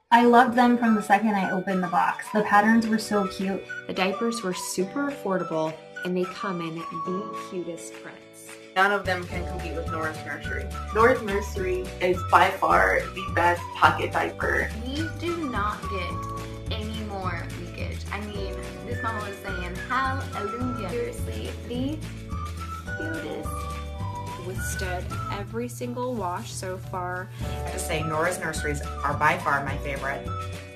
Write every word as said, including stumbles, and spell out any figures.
I loved them from the second I opened the box. The patterns were so cute. The diapers were super affordable, and they come in the cutest prints. None of them can compete with Nora's Nursery. Nora's Nursery is by far the best pocket diaper. We do not get any more leakage. I mean, this mama was saying hallelujah. Seriously, the cutest. Withstood every single wash so far. I have to say, Nora's Nurseries are by far my favorite.